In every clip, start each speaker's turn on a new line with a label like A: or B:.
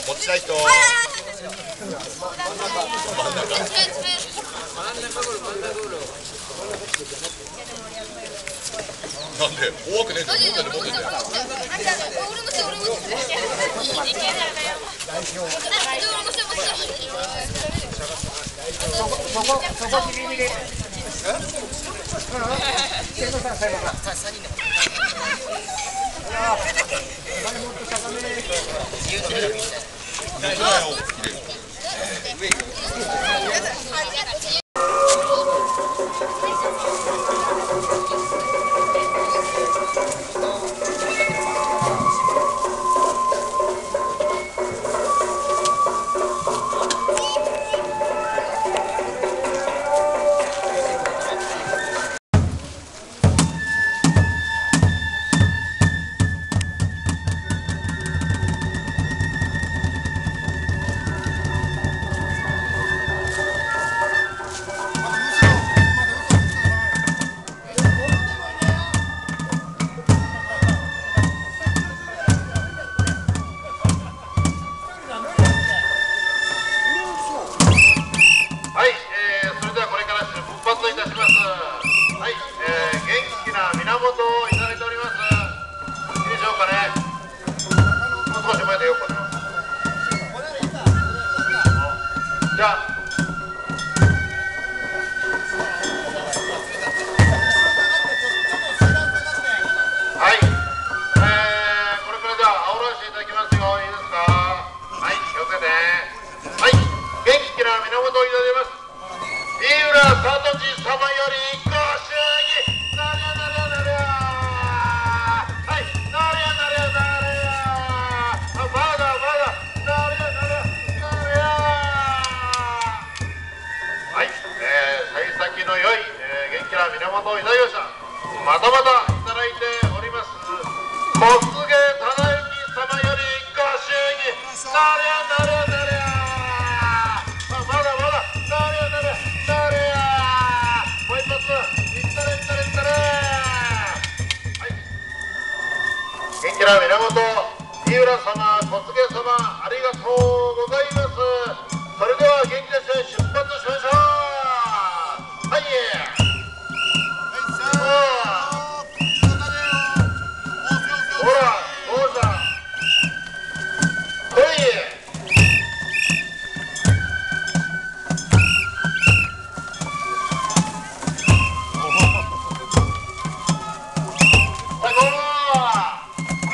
A: 持ちたい人。真ん中。なんで多くねえと思ってんだよ。
B: そこビビリ。千野さん最後か。もっと高め。
A: じゃあ、はい、これからじゃあ煽らせていただきますよ。いいですか。はい、気をつけて。はい、元気な源をいただきます。井浦聡様よりご祝儀。なりゃなりゃなりゃ。はい、なりゃなりゃなりゃ。まだまだなりゃなりゃなりゃ。はい、幸先の良い、元気な源をいただきました。またまたいただいております小菅忠之様よりご祝儀。なりゃなりゃなりゃ。まだまだなりゃなりゃなりゃ。もう一発いったれいったれいったれ。はい、元気な源井浦様小菅様ありがとうございます。それでは元気です出発しましょう。はい、ほらどうした。ほい、はい、ゴール。はい、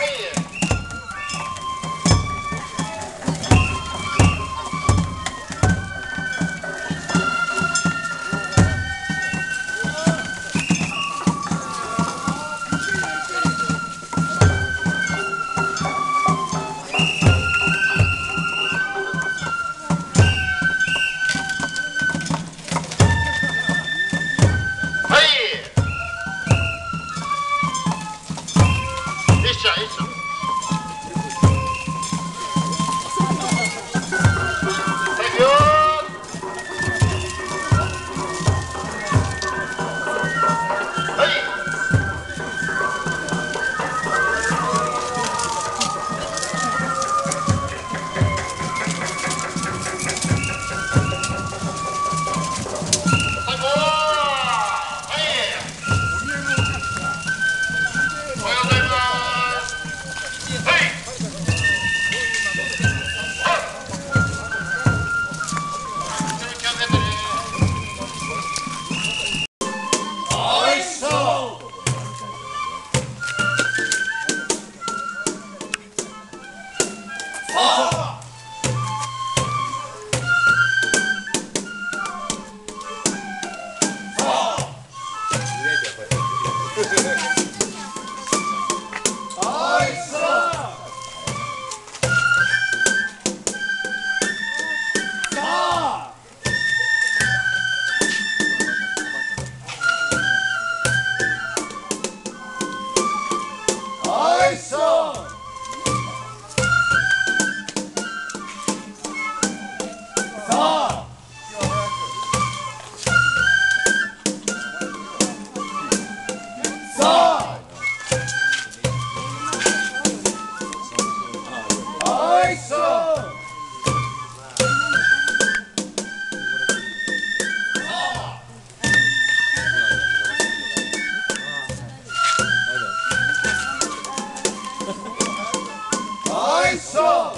A: いしょ。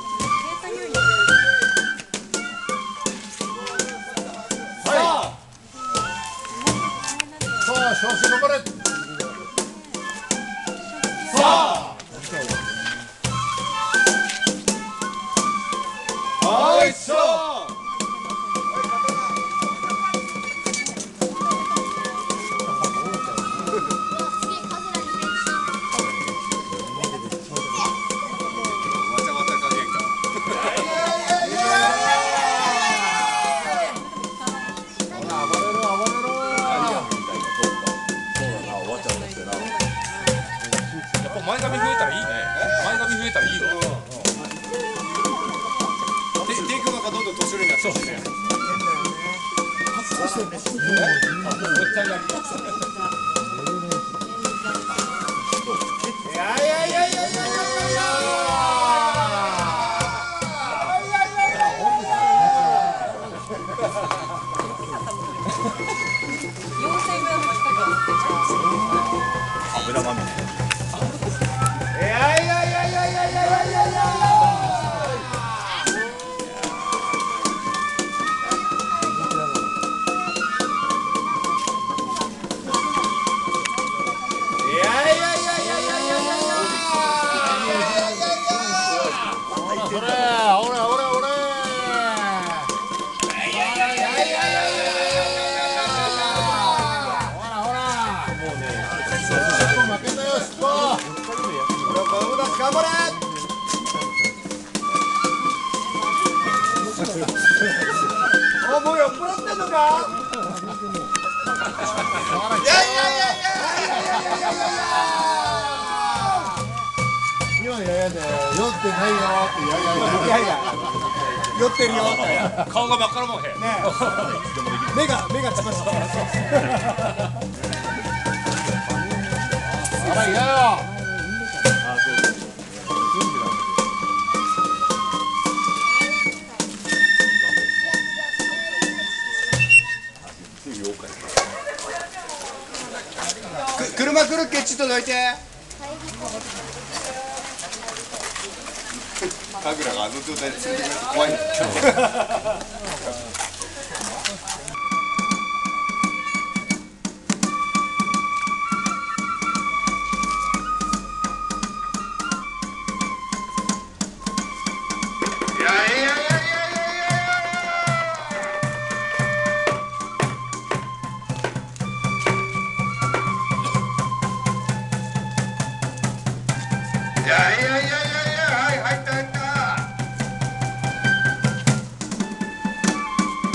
A: 調子頑張れ。さあ。はいしょ。
C: 前髪増えたらいいね。前髪増えたらいいわ。
D: テイクマがどんどん年寄りになってきてね。いやいやいやいやいやいやいや。
C: 油まみれ。
D: いやいやいやいやいやいやいやいやいや。頑張れ。お、もう酔っ払ってんのか。いやいやいやいやいやいやいやいや。
A: 今のややで酔ってないよってやや。
D: 酔ってるよ。
C: 顔が真っ赤なもんへ。
D: ね。目がつまして。
A: あら嫌よ。
D: 車来るっけ、ちょっとどいて。神楽があの状態で連れてくると怖いんだよ。いやいやいやいやいや、はい、入った入った。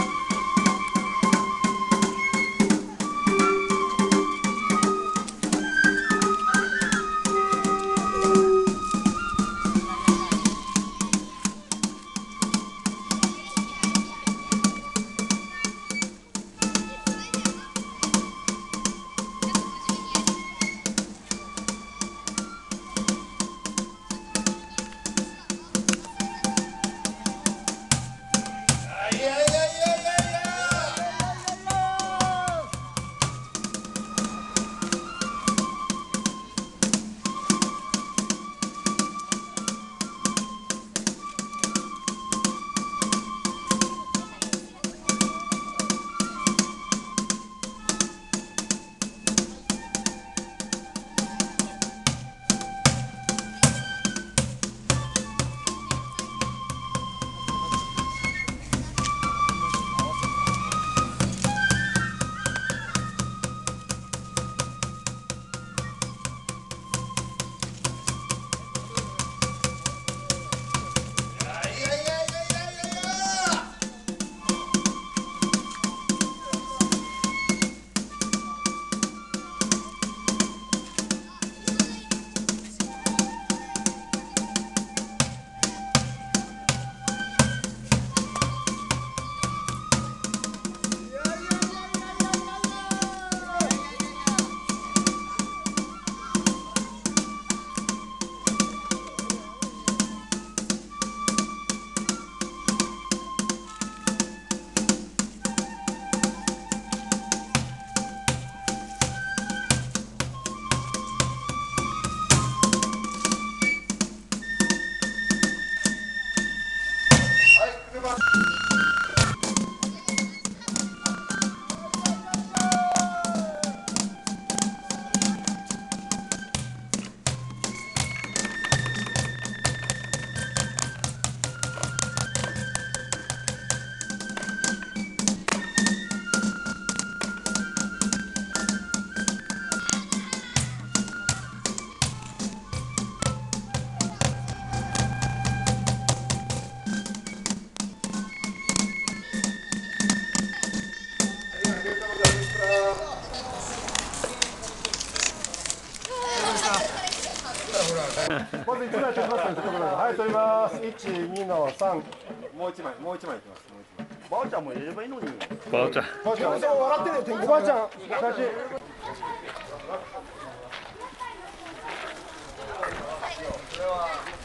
E: まず1枚取りますね。はい、取ります。1、2の3。もう1枚、もう1枚いきます。ばあちゃんも入れればいいのに。
C: ばあちゃん。
E: ばあちゃん、笑ってね。おばあちゃん、写真。これは。